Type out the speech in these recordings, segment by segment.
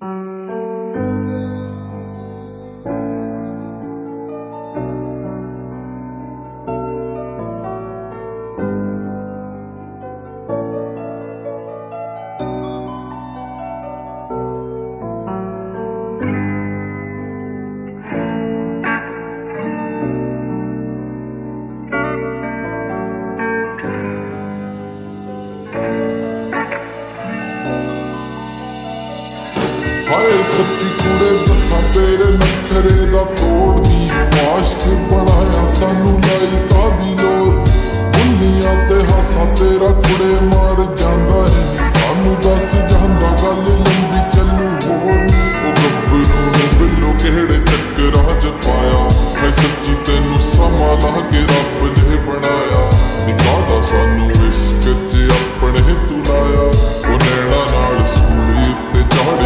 हाय सच्ची कुड़े दसा तेरे नखरे दा तोड़नी आशिक बनाया सानू लाई कादी लोर बुल्लियां ते हासा तेरा कुड़े मार जांदा है नी सानू दस जांदा गल लंबी चलू होर नी ओ गब्बरू ने बिल्लो केड़े चक्करां च पाया है सच्ची तेनू समा लागे रब ने बनाया निकादा सानू इश्क च अपने तू लाया ओ नैना नाल सूली उत्ते चाड़े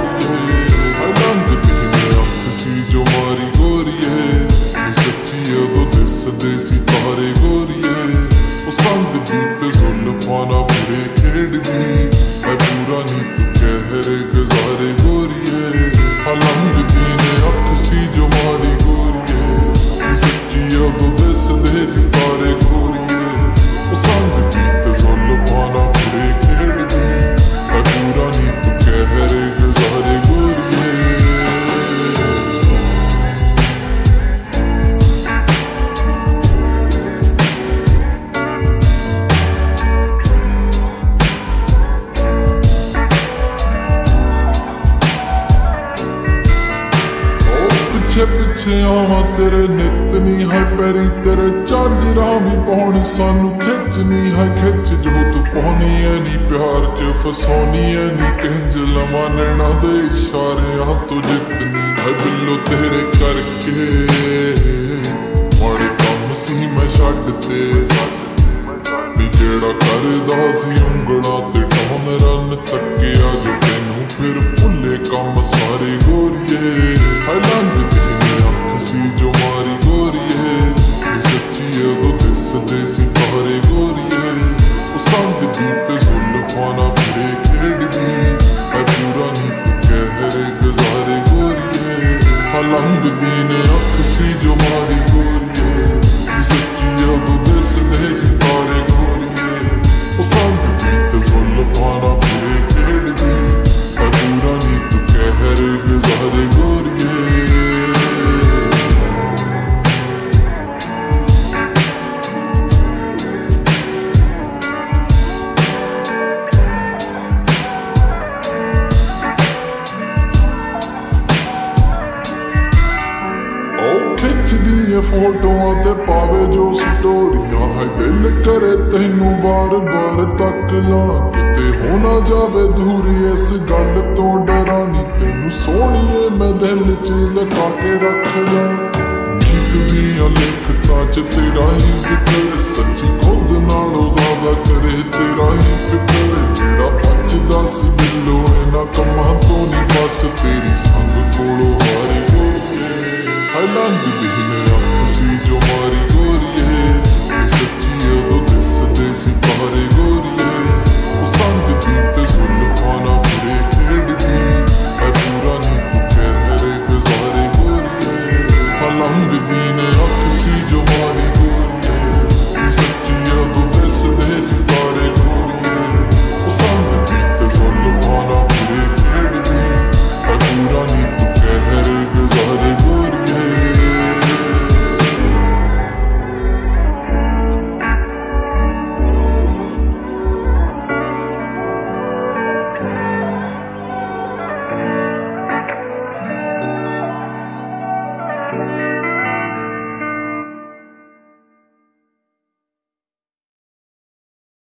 जो मारी गोरिए सच्ची अदो दिसदे सी तारे गोरिए संग दी ते जुल्फां ना बुरे खेड़दी है पूरा नी तू कहरे गुजारे गोरिए लंघ दी ने अख सी जो मारी गोरिए सच्ची अदो दिसदे सी तारे गोरिए संग दी ते जुल्फां ना बुरे खेड़दी है पूरा नी तू कहरे गुजारे गोरिए पिछे आवा तेरे नित नी है पैरी तेरे झांजरा भी पाउण सानू खिचनी है खिच जो तू पानी है नी प्यार च फसानी है नी किंज लवा नैना दे इशारे तू जितनी है बिल्लो तेरे करके माड़े कम सी मैं छड्डते भी जेड़ा करदा सी उंगला ते टोन रन तकिया जो तेनू फिर भुले कम सारे गोरिए है लंघ सी जो मारी गोरिए सच्ची अगो दिसदे सी तारे गोरिए संग दी ते जुल्फां ना बुरे खेड़दी है पूरा नी तू कहरे गुजारे गोरिए लंघ दी ने अख सी जो मारी गोरिए सच्ची अगो दिसदे सी तारे गोरिए संग दी ते जुल्फां ना बुरे खेड़दी है पूरा नी तू कहरे गुजारे गोरिए फोटोआं ते पावे जो स्टोरियां है दिल करे तेनू बार बार तक ला किते हो ना जावे दूरी इस गल तो डरानी तेनू सोहणीए मैं दिल च लगा के रख ला गीत दियां लिखतां च तेरा ही जिक्र सच्ची खुद नालों ज्यादा करे तेरा ही फिक्र जेड़ा बचदा सी दिलों इन्हां कम्मां तो नी बस तेरी संग कोलों हारे है लंघ दी ने अख सी जो मारी गोरिए सच्ची अदो दिसदे सी तारे गोरिए संग दी ते जुल्फां ना बुरे खेड़दी है पूरा नी तू कहरे गुजारे गोरिए लंघ दी ने अख सी जो मारी गोरिए सच्ची अदो दिसदे सी तारे गोरिए संग दी ते जुल्फां ना बुरे खेड़दी है पूरा नी तू कहरे गुजारे गोरिए you.